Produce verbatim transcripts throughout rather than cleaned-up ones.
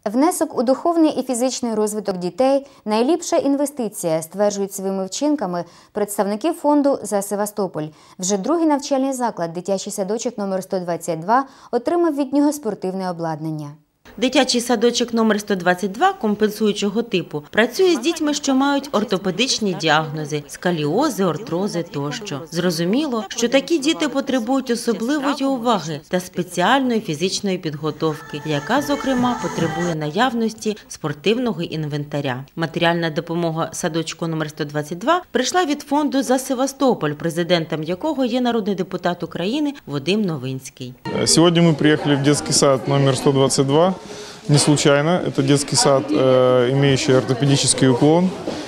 Внесок у духовний і фізичний розвиток дітей – найліпша інвестиція, стверджують своїми вчинками представники фонду «За Севастополь». Вже другий навчальний заклад «Дитячий садочок номер сто двадцять два» отримав від нього спортивне обладнання. Дитячий садочок номер сто двадцять два компенсуючого типу працює з дітьми, що мають ортопедичні діагнози – сколіози, артрози тощо. Зрозуміло, що такі діти потребують особливої уваги та спеціальної фізичної підготовки, яка, зокрема, потребує наявності спортивного інвентаря. Матеріальна допомога садочку номер сто двадцять два прийшла від фонду «За Севастополь», президентом якого є народний депутат України Вадим Новинський. Сьогодні ми приїхали в дитячий сад номер сто двадцять два. Не случайно. Это детский сад, имеющий ортопедический уклон.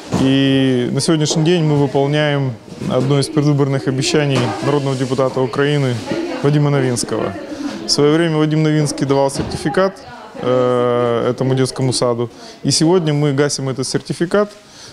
И на сегодняшний день мы выполняем одно из предвыборных обещаний народного депутата Украины Вадима Новинского. В свое время Вадим Новинский давал сертификат этому детскому саду. И сегодня мы гасим этот сертификат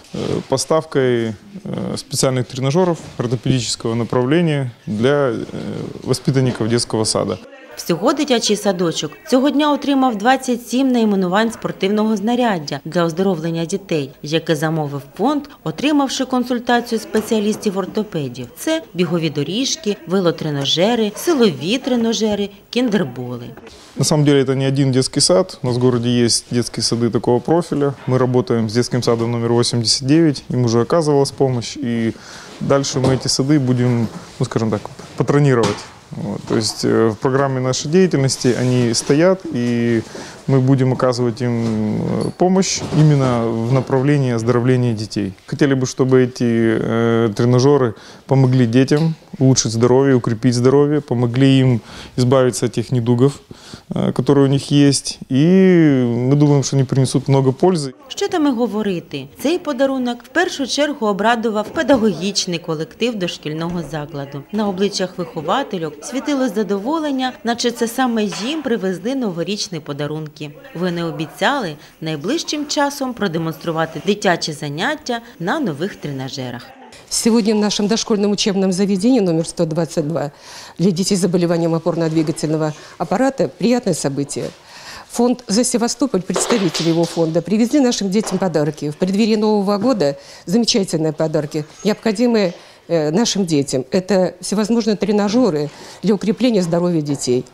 поставкой специальных тренажеров ортопедического направления для воспитанников детского сада. Всього дитячий садочок цього дня отримав двадцять сім найменувань спортивного знаряддя для оздоровлення дітей, яке замовив фонд, отримавши консультацію спеціалістів-ортопедів. Це бігові доріжки, велотренажери, силові тренажери, кіндерболи. На самом деле это не один детский сад. У нас в городе есть детские сады такого профиля. Мы работаем с детским садом номер восемьдесят девять, им уже оказывалась помощь. И дальше мы эти сады будем, ну скажем так, патронировать. Вот, то есть в программе нашей деятельности они стоят, и мы будем оказывать им помощь именно в направлении оздоровления детей. Хотели бы, чтобы эти э, тренажеры помогли детям улучшить здоровье, укрепить здоровье, помогли им избавиться от тех недугов, э, которые у них есть, и мы думаем, что они принесут много пользы. Що там і говорити? Цей подарунок в першу чергу обрадував педагогічний колектив дошкільного закладу. На обличчях виховательок світило задоволення, наче це саме їм привезли новорічні подарунки. Вони обіцяли найближчим часом продемонструвати дитячі заняття на нових тренажерах. Сегодня в нашем дошкольном учебном заведении номер сто двадцать два для детей с заболеванием опорно-двигательного аппарата приятное событие. Фонд «За Севастополь», представители его фонда, привезли нашим детям подарки. В преддверии Нового года замечательные подарки, необходимые нашим детям. Это всевозможные тренажеры для укрепления здоровья детей.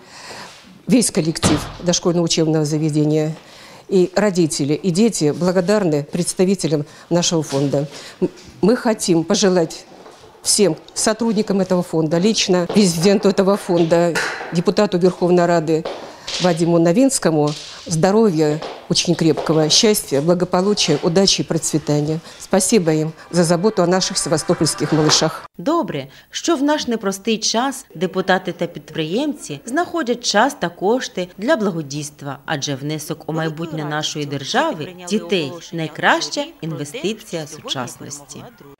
Весь коллектив дошкольного учебного заведения, и родители, и дети благодарны представителям нашего фонда. Мы хотим пожелать всем сотрудникам этого фонда, лично президенту этого фонда, депутату Верховной Рады Вадиму Новинскому здоровья очень крепкого, счастья, благополучия, удачи и процветания. Спасибо им за заботу о наших севастопольских малышах. Добре, що в наш непростий час депутати та підприємці знаходять час та кошти для благодійства, адже внесок у майбутнє нашої держави, дітей – найкраща інвестиція сучасності.